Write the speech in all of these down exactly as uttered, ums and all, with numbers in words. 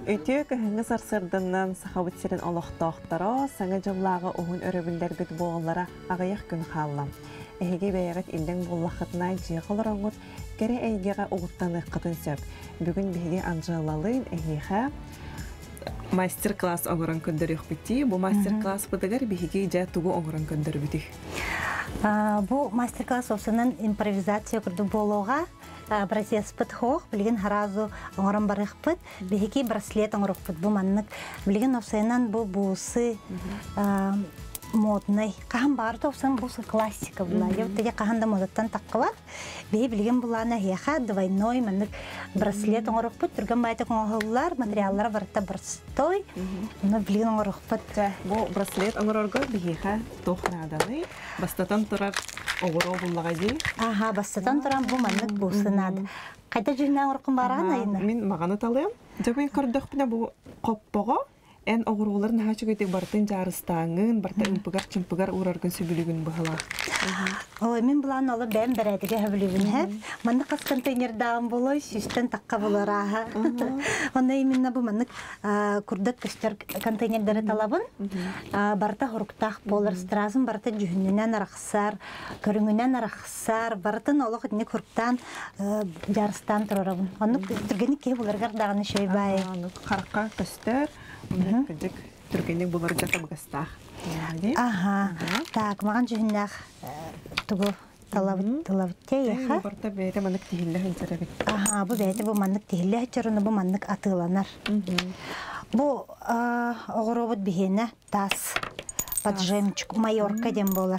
Өтө көһүңө сарсырдыннан сахабыт сирин олохтоохторо саңа жыллаага уһун өрөбүллербит буоллара агаяк күн хааллам. Эһиги бэйэгет илден буллахытнаа жиэхолороңут кере эйгега угуттаныыккытын сөп. Бүгүн биһиги анжаалалыын эһиэхэ мастер-класс оңорон көндөрүөхбүти. Бу мастер-класс быдыгар биһиги жа тугу оңорон көндөрбүтү. Бу мастер-класс осынан импровизация курду болууга процесс подхох билген харазу оңорон барыхпыт биһиги браслет оңорохпыт бу маннык билген осынан бу бусы модный кахан барды осан бусы классика була я каханда модаттан таккыбат бии билген булана хеха двойной маннык браслет оңорохпыт турган байта оңоллар материаллар барта барстой но билген оңорохпыт бу браслет оңорорго биһиха тохнаданы бастатан турар оғырау бұллаға дей? Аха, бастатан тұран бұл маннық бұлсынады. Қайта жүрінен ұрқын баран айына? Мен мағаны талайым. Жабын көрдіқ біна бұл қоппаға ән оғырғыларын хачы көйтек бартын жарыстаңын, барта үмпігар, чымпігар ұрарғын сөбілігін бұғыла. Ой, мен бұлан олы бән бәрәдіге хөбілігін әп. Маннық қас контейнердағын болой, сүстен таққа болар аға. Онда еменна бұл маннық күрдік көстер контейнердері талабын. Барта ғұрықтақ болар, стразын барта жүхінінен арақсар, көріңінен арақсар, бартын олық үтіне күріктан жарыстан тұрарабын. Онық түргені кей бұларғар дағыны шөй бай. Қараққа көстер. Кыдык түргенек булар жата багастах. Аха. Так, маган жүннах тугу талабыт талабытте яха. Барта бейте маннык тихилле хынчарабит. Аха, бу бейте бу маннык тихилле хынчарыны бу маннык атыланар. Бу оғыробыт бихене тас поджемчик майорка дем болар.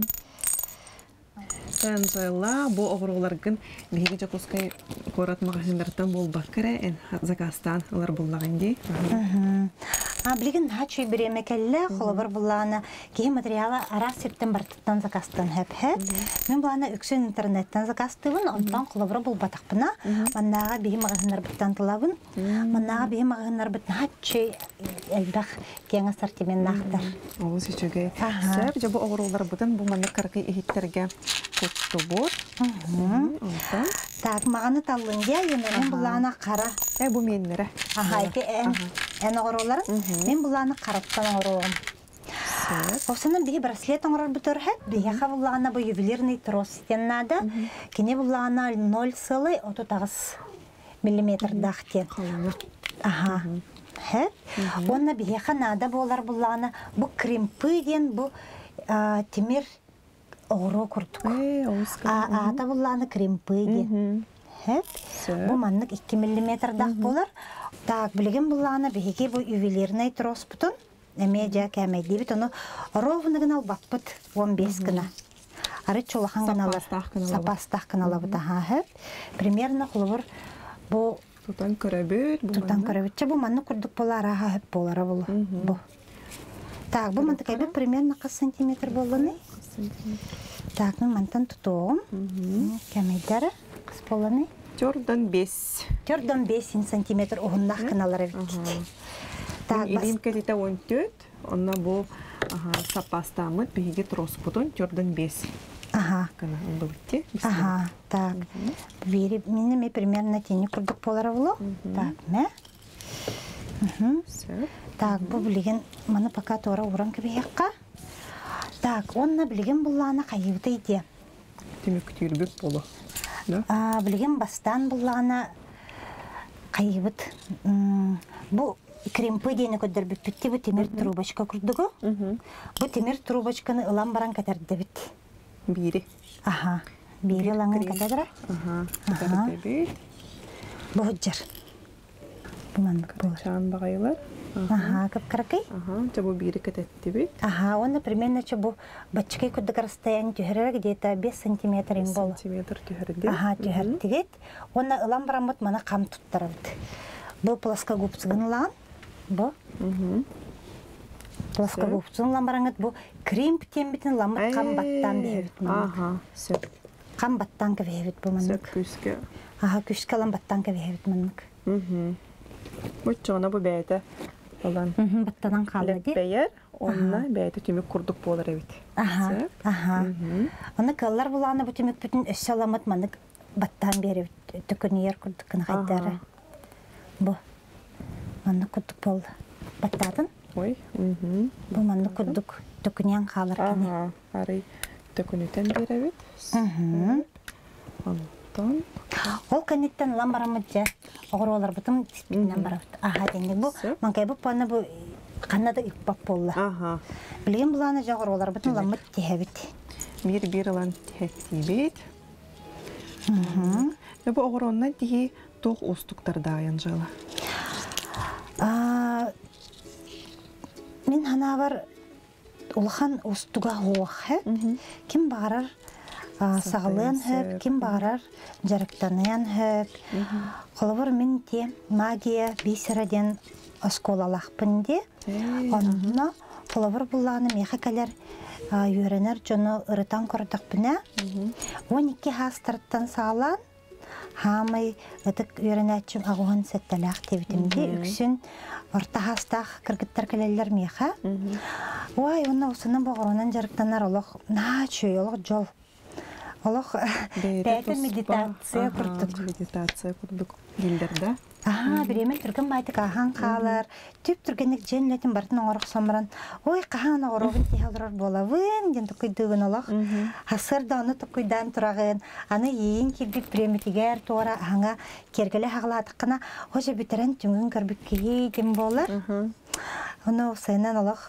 Санжайла бу оғыруларгын биһиги жокускай корат магазиндардан бол баккара эн заказтан алар буллаган ди. А билген хачуй биреме келле холобар буллана ки материалы ара септен бартыттан заказтан хеп хеп. Мен булана үксүн интернеттен закастыбын, онтан холобар бул батакпына. Маннага биһи магазиндар биттан талабын. Маннага биһи магазиндар бит хачуй элбах кең ассортимент нахтар. Ол сичеге. Сәб жабы оғырулар бутан бу манны каркы ихиттерге Тобор. Так, мағаны таллынға енен бұланы қара. Ә, бұл менлері. Аха, еке ән оғыроларын. Мен бұланы қараптан оғыролығым. Осының бігі браслет оңырар бұтыр әп. Бігі қа бұланы бұл ювелирный трос етеннады. Кене бұланы ноль целый отыз тоғыз миллиметр дақтен. Аха. Әп. Оны бігі қа нада болар бұланы. Бұл кремпы ден, бұл темір оғыру күрдік. Ата бұланы кремпы ден. Бұл маннық екі миллиметр дақ болар. Так, білген бұланы бігі бұл ювелирный трос бұтын. Әме жа кәмейді біт, оны ровынығын ал баппыт он бес күні. Ары чолақан ғыналар. Сапастақ ғынала бұта. Примерно құлыбыр бұл... Тұтан көрәбіт. Тұтан көрәбіт. Бұл манны күрдік болар, аға хөп болары бұл. Так, бұл манты кәбі примерно қыз сантиметр болыны. Так, мен мантан тұтуғым. Кәмейдері қыз болыны. Төрден бес. Төрден бес сантиметр оғыннақ қыналар әвіккет. Илим кәліті он төрт, онна бұл сапастамыд бігі трос бұтын төрден бес. Ага. Ага, так. Мені ме примерно тені күрдік болары болу. Так, ме? Так, бұл білген маны пока тора уран кәбі яққа. Так, онна білген бұлланы қайыбды иде. Темек күтірбек болу. Білген бастан бұлланы қайыбыд. Бұл кремпы дейіні көдір бітті, бұл темір трубочка күрдігі. Бұл темір трубочканы ылан баран кәдерді біт. Бири. Аха, бири ыланын кәдерді. Аха, кәдерді біт. Бұл жыр. Бұландық бұл. Чаан бағайлар. Аха, кәп-кәркей. Аха, чабу бири кәдерді біт. Аха, оны примерно чабу бачкай күдігі расстояние түйірі где-то бес сантиметр ем болу. Сантиметр түйірді. Аха, түйірді бет. Оны ылан баран бұт мана қам тұттары біт. Бұл плоскогубцығын ылан. Бұл. Плоскогубцығын ылан бараңыз. Бұл кремптен бітін ламыт қамбаттан бейбіт. Аха, сөп. Қамбаттан кәбейбіт бұл мұнық. Сөп күшкі. Аха, күшкі ламбаттан кәбейбіт мұнық. Бұтчығына бұл бәйті olan battadan kaldı. Beyer, onunla beyde tümük kurduk bolar evet. Aha, aha. Onu kallar bulanı bu tümük bütün eşyalamat manık battan beri tükünü yer kurduk kını haydarı. Bu. Манны куддук бол баттатын. Ой. Мгм. Бу манны куддук төкүнен калыр кини. Ага. Арый төкүнүтен беребит. Мгм. Онтон. Ол кенеттен ламбарамыджа. Огоролар бутум тиспинен барабыт. Ага денег бу. Манкай бу панна бу канада иппап болла. Ага. Билген буланы жагоролар бутум ламмыт тихебит. Бир бир лан тихеттибит. Мгм. Бу огоронна тихи тох устуктарда аянжала. А мен хана бар улхан устуга хоохе. Ким барар сагалын хөп, ким барар жарыктанын хөп. Холовор мен те магия бисереден осколалахпын де. Онна холовор булланы мехакалер үйренер жону ырытан кордакпына. он эки хастырттан саалан хамай ытык үйренәчим агуан сеттелах тебитимде үксүн орта хастах кыргыттар келелер меха. Ой, онна усынан боғыронан жарықтанар олық на чөй, олық жол. Олық бәйті медитация күрдік. Медитация күрдік. Билдерді. Ага, біремен түрген байтық ахан қалар. Түп түргенік женлетін бартын оңырық сомыран. Ой, қаған оғырығын тейхалдырар болавын, ден тұқыдығын олық. Асырда оны тұқыдан тұрағын. Аны ең келбіп біреметігер туара аңа кергілі хағыладыққына. Ожа бітерен түңгін көрбік кейден болар. Оны сайынан олық.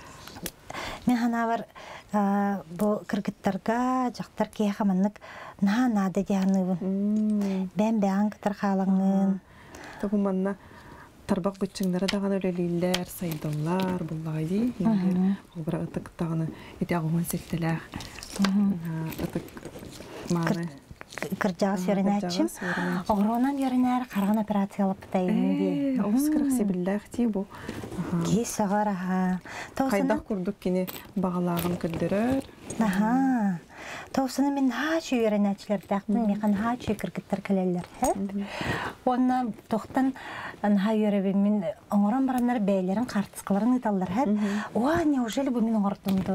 Мен хана бар бұл кыргыттарға жақтар кей қаманлық на-нады деғанығын. Бән-бән кітір қалаңын. Тұғыманна тарбақ бүтчіңдері даған өлелейлер, сайдоллар, бұллағайды. Олбыра ұтық тағыны еті ағуын сеттілер. Ұтық маны. Кыржаға сөрінәтшім. Оғыронан ерінәр қарған операциялы бұтайын. Оғыз қырық себілләқ дей бұл. Кей сағар, аға. Қайдақ күрдік кені бағалағын күлдірір. Аха. Тоусыны мен хачу ерінәтшілер дәқпін, меқан хачу кіргіттір кілелер. Онна тоқтан ха еребі мен оңыран баранлар бәйлерін қартысқыларын ұталдар. Оа, неужели бұл мен оңыртымды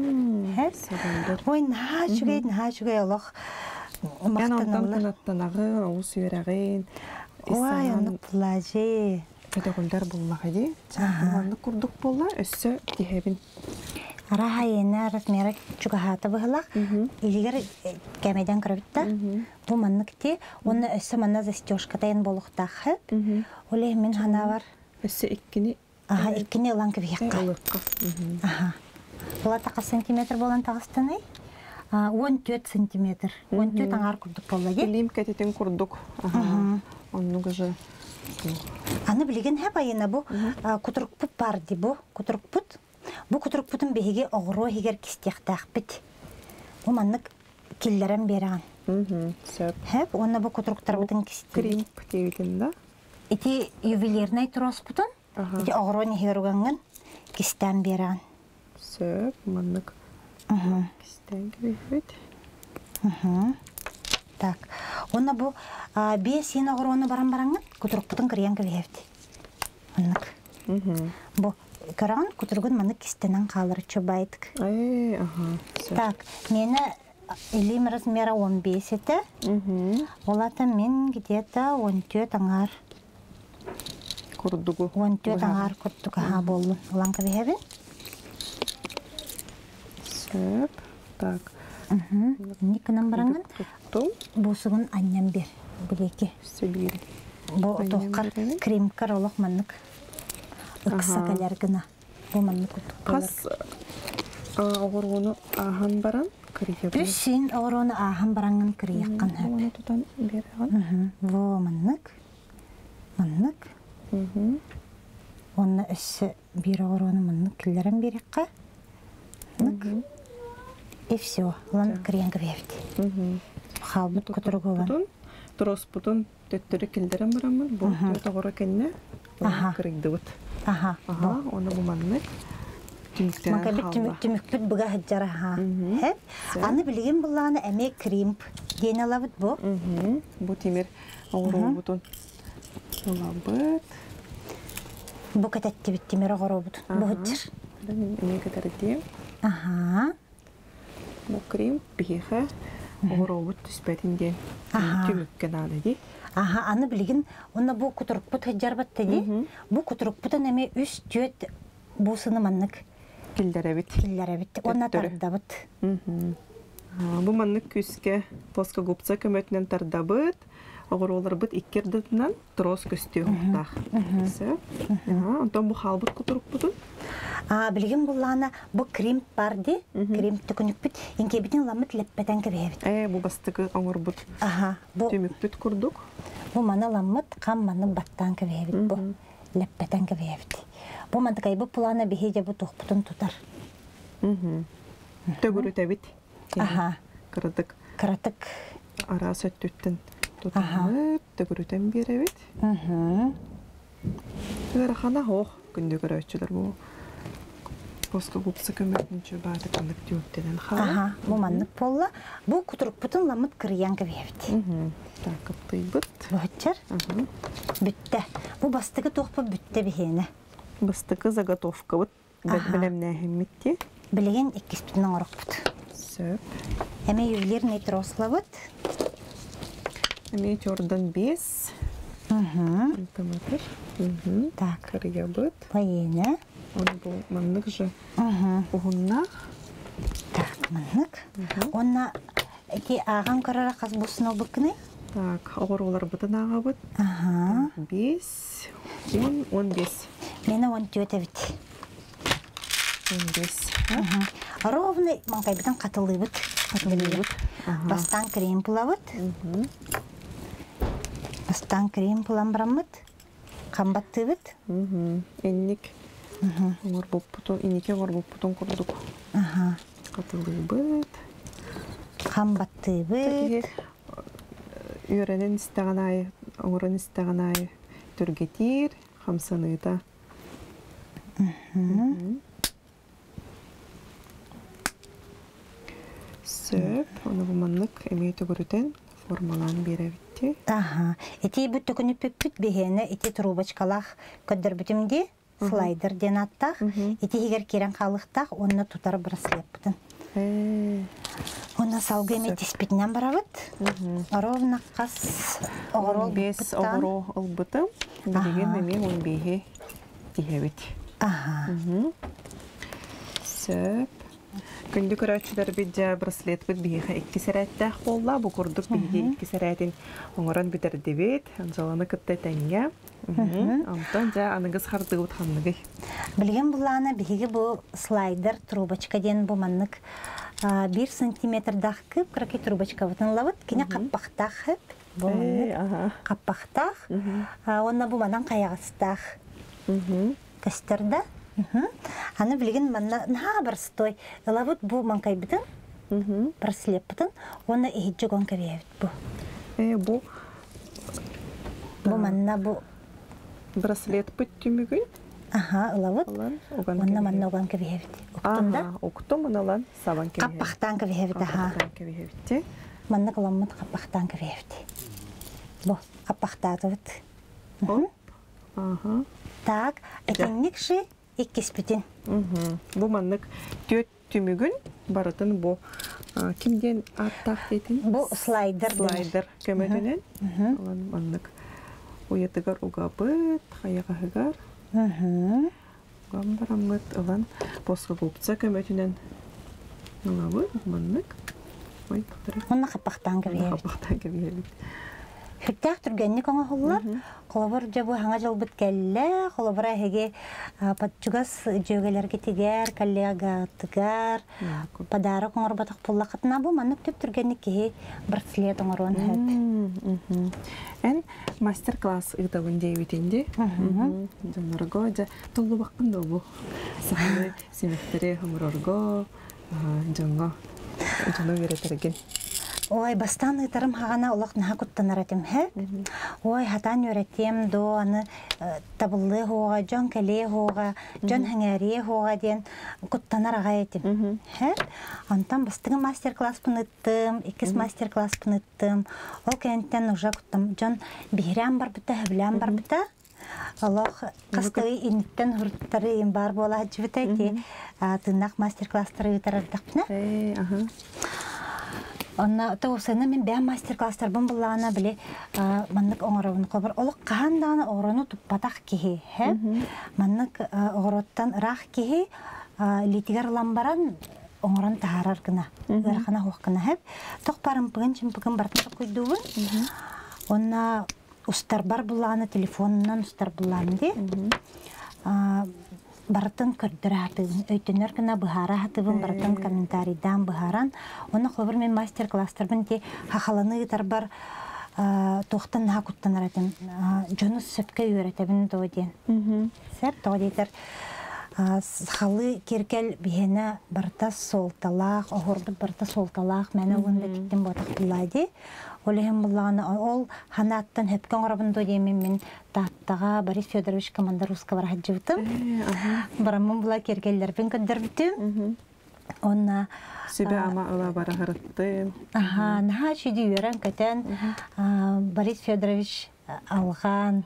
өден? Ой, хачу гейдін, хачу гей олық. Мен ондан күнаттанағын, оғыз үйерағын. Ой, онды бұлажи. Өтіғілдер болмағыды. Оңыраны күрдік болла, өссі дехебін. Араха ена размеры чугахата бұғылақ. Илігер кәмейден көрбітті. Бұл маннық те, оны өссі манна застежкатайын болуқтақ хөп. Оле мен хана бар. Өссі иккіні? Аха, иккіні ұлан көбейіққа. Олыққа. Аха. Бұла тақы сантиметр болан тағыстаны? он төрт сантиметр. он төрт аңар күрдік болды. Білейм кәтетін күрдік. Оның ғыжы. Аны білеген әп айына бұл күтірік бұт бар де бұл. Күтірік бұт. Бұл күтірік бұтын бейге оғыру егер кістеқтақ біт. Бұл маннық келлерін беріған. Әп, оны бұл күтіріктар бұтын кістеғын. Кримп дейбетін да? Эти ювелирный трос бұтын. Эти оғыру негерігіңін кістен беріған. Сөп, маннық кістен кебейбет. Так, оны бұл бес ен оғыруыны баран-бараңын күтірік бұтын кірген кебейбет. Маннық. Бұл Каран күтіргін маны кістенен қалыр чөбайдық. Ай, аха. Так, мені илим размера он бес еті. Олата мен где-то он төрт аңар. Күрдігі. он төрт аңар күрдігі ха болу. Олан көбейбін? Сөп. Так. Никінен бараңын? Бұсығын аннен бер. Білеке. Сөбейді. Бұл тоққар кремкар олық маннық. Үксі кәлергіна. Бұл манны күттік болар. Қас оғыруыны ахан баран кірге бұл? Үсін оғыруыны ахан бараңын кірейіққан әп. Оны тұтан беріған? Бұл маннық. Маннық. Оны үсі бір оғыруыны маннық кілдерін беріққа. Маннық. И все. Олан кірейінгі бәвді. Қалбыт күтірік олан. Тұрос бұтын төттірі кілдерін барамын. Бұл төт оғыру кәнне. Олан кірейді бұт. Аха. Оны бұл маннық. Манка бит түмік бүт бұға хыджара ха. Аны білген бұлланы әме кремп дейін алабыд бұ. Бұ темір оғыру бұтын олабыд. Бұ кәтәтті біт темір оғыру бұтын. Бұ хыджыр. Әме кәтәрдем. Аха. Бұ кремп бейхі. огоробут түспетин ден. Түмүккен аны ди. Аха, аны билигин, онна бу кутурукпут хаджарбат теди. Бу кутурукпутан эме үс түөт бусыны маннык Килдеребит. киллеребит. Онна тардабыт. Бу маннык күскә плоска губца көмөтүнөн тардабыт. Огоролар бит иккердетинен трос көстүгүндах. Сэ. Онтон бу халбыт кутурукпутун. А, билигин буллана бу крем барди, крем түкүнүкпүт, инкебитин ламыт леппетен кебебит. Э, бу бастыгы оңорбут. Аха, бу Түмүкпүт курдук. бу мана ламыт кам маны баттан кебебит бу. Леппетен кебебит. Бу мантыкай бу плана бихеже бу тохпутун тутар. Мм. Төгүрүтебит. Аха, Кырдык. кыратык. Ара сөттүттен тутамыт, төгүрүтен беребит. Мм. Төгөр хана хох күндө көрөчүлөр бу. Плоска губца көмөтүнчө бааты канык түттенен хала. Аха, бу маннык болла. Бу кутурукпутун ламыт кырыян кебебит. Мм. Так, кыптыйбыт. Бу хачар Ага. бүтте. Бу бастыгы тохпу бүтте бихене. Бастыкы заготовка вот белемнәһиммитти. Билеген иккис бүтүн оңорокпут. Сөп. Эме ювелир нейтрослабыт. Эми чордан бес. Мм. Томатыр. Мм. Так, Кырыябыт. байене. Оны бу маннык же Мм. угуннах. Так, маннык. Онна эти аган карара каз бусына быкны. Так, огоролар бутын агабыт. Ага. бес. он, он бес. Мені он түйеті бит. он бес. Ровно манкай бітін қатылы бит. Қатылы бит. Бастан крем пулавыт. Бастан крем пулан барамыт. Қамбатты бит. Энник. Оңор буппутун, иннике оңор буппутун курдук. Қатылы бит. Қамбатты бит. Үйренен истеген ай, оңорын истеген ай түргетир, хамсаныта. Сөп, оны бұманлык әмейті көрітен формалан беребітті. Ага. Эти бүт түкіні пүппүт бігені, эти трубочкалақ көддір бүтімде, слайдер ден аттақ, эти егер керен қалықтақ, онына тұтар браслет бүтін. Онна салғы еме теспетінен барабыт. Ровно қас оғырол бес оғырол ұлбытым, білеген еме он бейге дегебет. Ага. Сөп. Күнді көрәтшілер бейді браслет бұд бейге екі сәрәттәқ болла. Бұл күрдік бейге екі сәрәттен оңыран бітерді бет. Анжаланы күтті тәңге. Антон жа анығыз қарды ұтқанлығы. Білген бұланы бейге бұл слайдер трубочка ден бұл маннық бір сантиметрдақ кіп, кракай трубочка бұтын лавыт, кене қаппақтақ хіп. Бұл маннық қаппақтақ. Онна бұл манан қаяғыстақ. Көстерді. Аны білген манна наға бір стой. Лавыт бұл манкай бітін, браслет бітін, оны ехеджі гонка бейбіт бұл. Бұл? Бұл манна бұл браслет бұт түмігін? Аха, лавыт. Онна манна оған кебейбіт. Ага, оқтым ұналан сабан кебейбіт. Қаппақтан кебейбіт, аха. Қаппақтан кебейбіт. Манна қыламыд қаппақтан кебейбіт. Бұл қаппақтаты бұт. Ага. Так, әкеннік ши иккес бүтін. Бұл маннық төт түмігін барытын бұл кімден аттақ дейтін? Бұл слайдер. Слайдер көмөтінен. Олан маннық ойетігар ұғабыт, қаяғығығар. Ұғам барамыт. Олан босқа ғупца көмөтінен ұғабыт, маннық. Оны қапақтан кебейбіт. Қапақтан кебейбіт. Хүттәк түргенник оңа холлар. Қолабыр жабу хаңа жол бұт кәлі, қолабыр әйге патчугас жөгелерге тегер, коллега тігер, падары қоңыр батық пұлла қытына бұл, манық төп түргенник кеге бір слет оңыр оң әп. Ән мастер-класс ұйтабын дейбетенде. Жонырго, жа толы баққында бұл. Сағаны семеттері ғымырорго, жонға, жоны веретерген. Ой, бастан ыйтарым хағана олақ наға күттанар әтім, хә? Ой, хатан өретем, до аны табылы хоға, жон кәле хоға, жон хәңәре хоға ден күттанар аға әтім. Антан бастығы мастер-класс пыныттым, икіз мастер-класс пыныттым. Ол кәнттен ұжа күттім. Жон бейрән бар бұта, хөбілән бар бұта. Аллах қастығы инеттен ғұрттары ен бар бола әджібіт әйте. Тынақ мастер-класстары ұйтар ардақпына. Онна тоосына мен бәм мастер-класстар бун буллана биле маннык оңоробун кобар олук каанданы орону туппатак кихи хэ маннык огороттан рах кихи литигер ламбаран оңорон таарар гына гархана хуаккана хэ тох парым пыгын чимпыгын бартын койдубун онна устар бар буллана телефонунан устар булланы ди бартын көрдөрәтүн өйтөнөр гына быхара хатыбын бартын комментарийдан быхаран оны хобыр мен мастер-класстар бин те хахаланы тарбар тохтан хакуттан аратым жонус сөпкө үйрөтөбүн тооден сеп тоодитер халы керкел бихена барта солталак огорбут барта солталак мене онда киттим ботак булайды олехем буллаганы ол ханаттан хөпкөн орабын тоодемен мен таттага Борис Федорович команда русского раджыбытым барамын була керкеллербин көддөрбүтүм онна Себе ама ыла бара хырыттым. Ага, наха чиди үйрен көтен Борис Федорович алган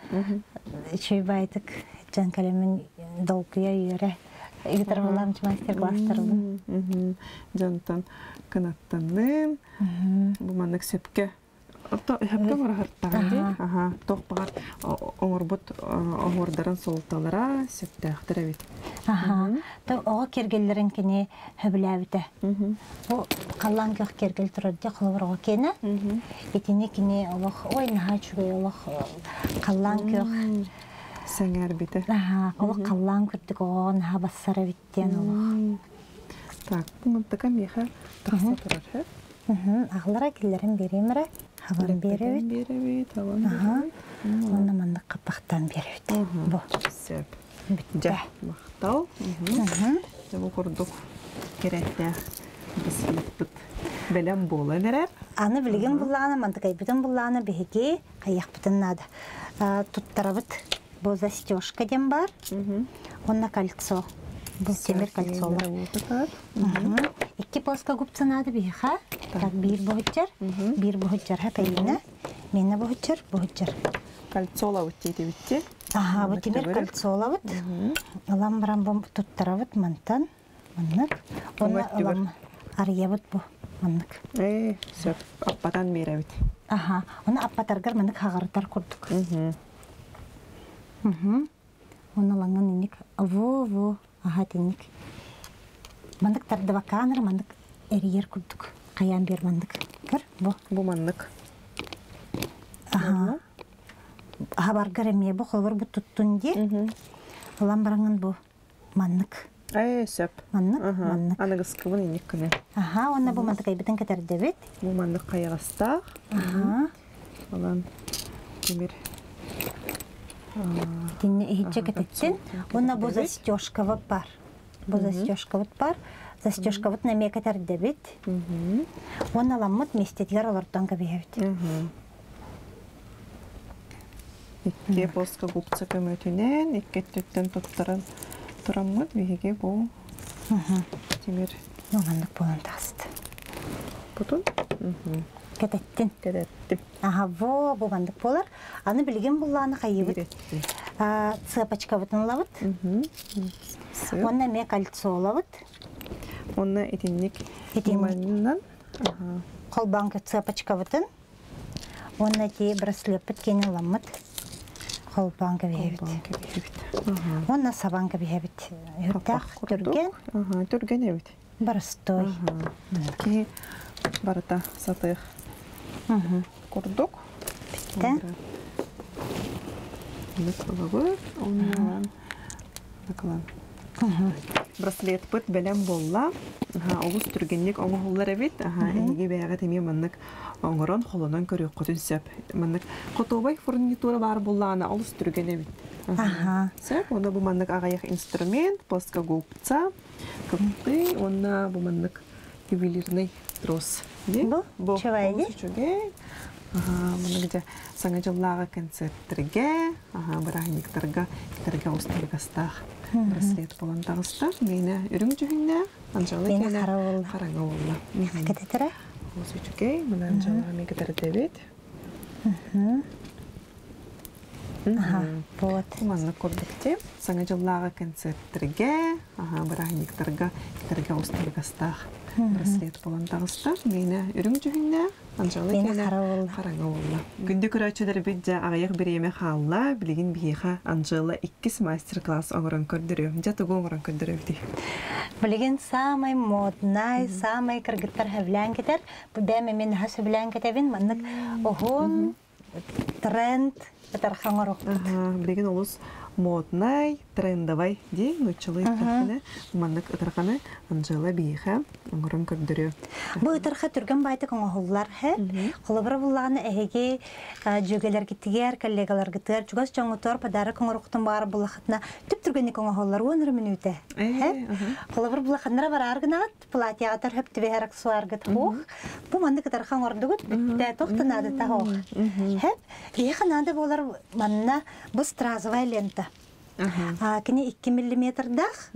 чөй байтык жан калемин долкуя үйрө игитер боламчы мастер-класстар бу. Жантан кынаттанным. Бу мандык сөпкө. Ото хөпкө бара хырттаган ди. Ага, тохпагар оңорбут оңордарын солталара сөптөктөр бит. Ага. Та ого кергеллерин кини хөбүләбите. Бу каллан көх кергел турды кылыбырга кене. Этине кини Аллах ой наха чугай Аллах каллан көх сеңер бите. Ага, Аллах каллан күрдүк ого наха бассара биттен Аллах. Так, бу мынтыка меха тахса турар. Мм, аглара киллерин беремире. Хабан беребит. Беребит, хабан. Ага. Онда мандык капактан беребит. Бу. Сөп. Битте. Мактау. Бу курдук керекте. Бисбит. Белем бола берер. Аны билген булланы, мантыкай бүтүн булланы беге каяк бүтүн нада. Туттарабыт. Бу застежка дем бар. Онна кольцо. Бу темир кольцо. Икки плоска губцы надо биха. Так бир бухчар, бир бухчар хапайна. Менне бухчар, бухчар. Кольцола үтти битти. Ага, бу темир кольцола бут. Алам барам бу туттарабыт мантан. Маннык. Онна алам арьябыт бу. Маннык. Э, сөп аппатан беребит. Ага, оны аппатаргар маннык хагарытар курдук. Мм. Онна ланган иник. Во-во. Ага, тенник. Мандык тардыва каныр, мандык эриер курдук. Каян бер мандык. Кыр, бу. Бу мандык. Ага. Ага, баргар эме бу, холбар бу туттун ди. Алам баранган бу. Мандык. Э, сөп. Мандык, мандык. Аны гыскыбын иник кыны. Ага, онна бу мандык айбытын катар дебет. Бу мандык кайгастак. Ага. Алан темир. Тинне ихиче катеттен. Онна бу застежка бар. Бу застежка бар. Застежка вот на меня катар дебит. Он на ламут вместе тигар лортон кабиевит. Икки плоска губца көмөтүнен, икки түттен туттаран тураммыт биге бу. Темир. Нормандык болон таст. Бутун? Катеттен. Катеттим. Ага, во, бу бандык болар. Аны билген булланы кайыбыт. Цыпочка бутун лабыт. Онна ме кольцо лабыт. Онна этинник этиманнан. Ага. Колбанка цыпочка бутун. Онна те браслет биткени ламыт. Колбанка бебит. Онна сабанка бебит. Юртак түрген. Ага, түрген эбит. Барыстой. Ки барата сатых. Ага. Курдук. Битте. Накалабы. Онна. Накалан. Браслет пыт белем болла. Ага, олус түргенник оңголлар эбит. Ага, эги бәягә теме маннык оңорон холонан көрөк көтүн сөп. Маннык котобай фурнитура бар болланы олус түрген эбит. Ага. Сөп, онда бу маннык агаяк инструмент, плоска губца, кыпты, онда бу маннык ювелирный трос. Бу чавайди. Ага, маннык да саңа жыллага концерттерге, ага, барахниктарга, китарга устаргастах. Браслет болан тагыстар. Мені үрің жүгінне, анжалы Мені кені қара болы. қараңа болы. Катетара? Осы жүгей, мұны анжалыға мен кітар дәбет. Ага, вот. Құманны көрдікте. Саңа жыллаға концерттерге, ага, барахниктарга, китарга устаргастах. браслет болан тағыста. Мені үрің жүхінне, Анжела Мені кені қара болды. қараңа болды. Күнді күрәчілер бітті ағаяқ бір еме қалла, білеген бейеға Анжела иккіс мастер-класс оңырын көрдірі. Жаты оңырын көрдірі бді. Білген самай моднай, самай кыргыттар хавлян кетер. Бу бәме мен хасы білән кетебін. Маннык оғын, тренд, кетер хаңыр оқты. Білеген олыс моднай, трендовай дей, нөтчілі иттерхіне, маннык ытырғаны Анжела бейеға оңырын көрдірі. Бу ытырха түрген байтык оңғылар хэ. Қолыбыр бұлағаны әйге жөгелер кеттігер, коллегалар кеттігер, чугас жоңы тор, падары көңіріқтің бары бұлақытына түп түргенік оңғылар өңірі мінуті. Қолыбыр бұлақынлары бар арғынат, платияғатар хөп түбе суаргыт хоқ. Бу мандық ытырхан ордығыт, бітті тоқтынады та хоқ. Хөп, ейханады болар манна бұл стразовай лента. Кіне икки миллиметрдах.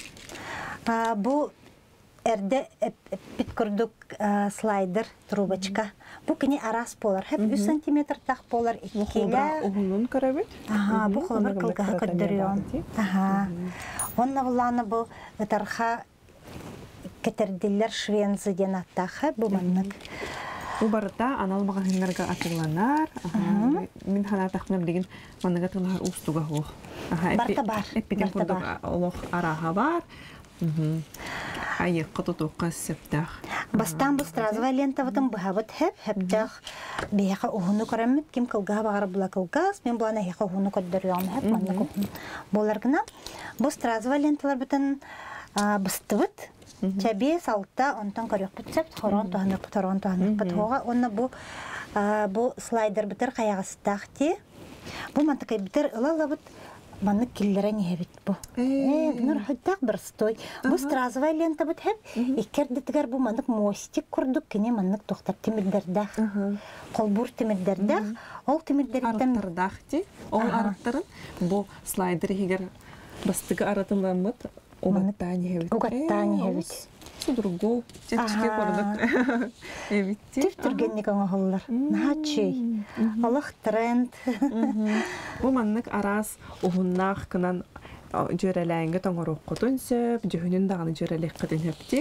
Бу эрде бит курдук слайдер трубочка. Бу кіне арас болар. Хеп үч сантиметр тақ болар иккиле. Оғылын көрәбет? Ага, бу қолбыр қылғаға көрдіріон. Ага. Онна бұланы бу ұтарға кетерділер швензы ден аттақы бу маннық. Бу барыта анал бағынларға атыланар. Мен хана тақмын білген манныға тылағар ұстуға хоқ. Барта бар. Эппетен курдук олох араға бар. Айыққа тұтуққа септақ. Бастан бұл стразовая лента ватым бұхабыт хеп, хептақ бейеқа ұғыны көремет, кем кылға бағары бұла кылғас, мен бұлана еқа ұғыны көддіріям хеп, манны көпін. Боларғына, бұл стразовая ленталар бұтын бұстывыт, чәбе салта, онтан көрек бұтсеп, хорон туғанық бұт, хорон туғанық бұт. Оға, онна бұл слайдер бұтыр қаяғыстақ те, бұл мантықай бұтыр ылала бұт, маннык киллере не бит бу. Э, нур хаттак бир стой. Бу стразовая лента бит хеп. Икерде тигер бу маннык мостик курдук, кине маннык токтап темирдердах. Колбур темирдердах. Ол темирдерден арттырдах ти. Ол арттырын бу слайдер егер бастыгы аратымламыт, огаттан хебит. Огаттан хебит. Судургу, чечке курдук. Эбит ти. Тип түргенник оңголлар. Начи. Аллах тренд. Бу маннык арас угуннах кынан жөреләңге тоңорук котун сөп, жөһүнүн даганы жөрелек кытын хөпти.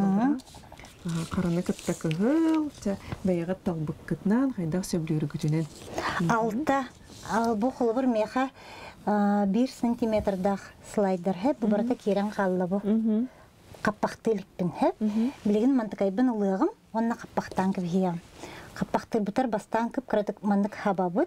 Караны кытта кыгыл, бәйгы талбык кытнан, хайдак сөблүрү күтүнен. Алта, бу холбур меха бир сантиметрдах слайдер хеп, бу барата керен каллы бу. Каппактылыкпын хеп. Билеген мантыкайбын улыгым, онна каппактан кебиям. Каппактыл бутар бастан кып кырдык мандык хабабыт.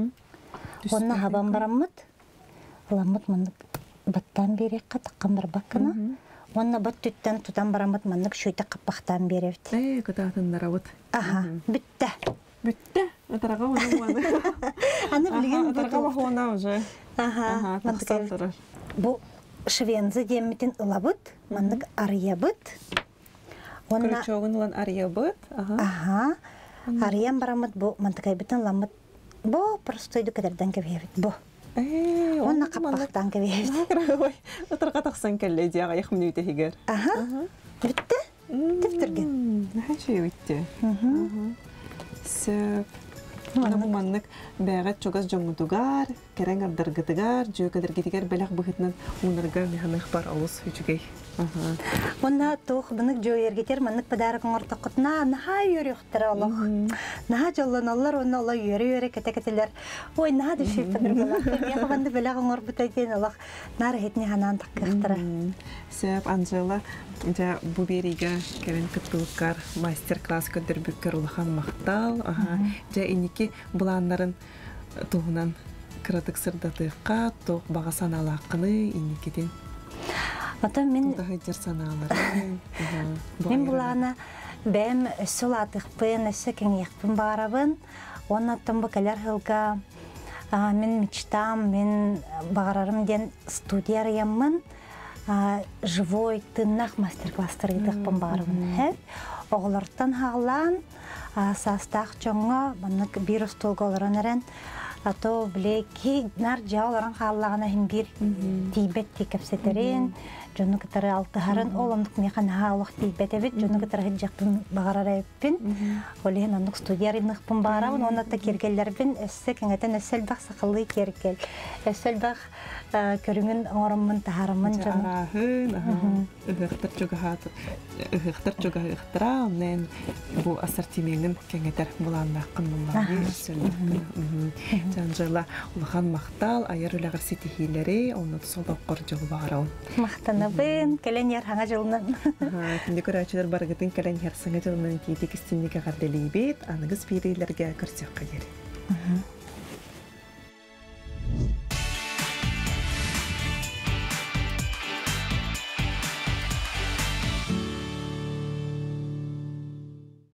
Онна хабам барамыт. Ламыт мандык баттан берек катыккан бар баккана. Онна бат түттен тутан барамыт мандык шөйте каппактан беребит. Э, кататын дарабыт. Ага, бүтті. Бүтті. Атарага оны. Аны билеген Атарага оны уже. Ага, мандык. Бу швензы деммитин ылабыт, мандык арыябыт. Онна Күрчөгүн улан арыябыт. Ага. Арыям барамыт бу мандыкай битин ламыт. Бу простойду кедерден кебебит бу. Э, онна каппактан кебебит. Ой, атарга таксан келле дияга яхмын үтө хигер. Ага. Бүтті? Типтірген. Нәхәче үтте. Сөп. Мана бу маннык бәгат чогас жоңутугар, керең ардыргытыгар, жөкәдер гитигер бәләк быхытнан унырга механик бар алыс үчүгей. Онна тох бынык жойергетер маннык подарок ортакытна наха йөрөхтер алох. Наха жолланалар онна ала йөрө-йөрө кете-кетелер. Ой, наха дишеп тадыргалар. Я банды бәләк оңор бутайден алох. Нар хетне ханан таккыктыра. Сөп Анжела ja бу бериге керен кыттылыккар мастер-класс көдөрбүккөр улахан мактал. Ja иники буланнарын тугунан кыратык сырдатыкка ток бага саналакыны иникиден. Ата мен Мен булана бәм сулатыкпын, сөкеңекпин барабын. Оннаттан бу келер хылга мен мечтам, мен багарарым ден студиярыяммын. Живой тыннах мастер-класстар идекпин барабын. Оғыларттан хағылан састақ жоңға баннык бир столга оларан әрен. Ато білеки нар жа оларан хағылағына хим бир тейбет текепсетерин. жону кытары алтыһарын ол ондук механ хаалык тийбетебит жону кытары хыджактын багарарайппин олен ондук студиярыныхпын баарабын онната кергеллербин эссе кеңетен эсселбах сакыллы кергел эсселбах көрүңүн оңороммун тахарымын жону араһын ыхыктар жогахат ыхыктар жогахтара оннен бу ассортиментин кеңетер буланнаккын буллары эсселбак жанжыла улахан мактал айыр үлэгер ситихилери оннот солоккор жол баарабын мактанабын келен яр хаңа жылынан Тинде көрәчеләр баргытын кәлән һәр сыңа җылынан китек истиннеге гәрделибет, аныгыз биреләргә көрсәк кадәр.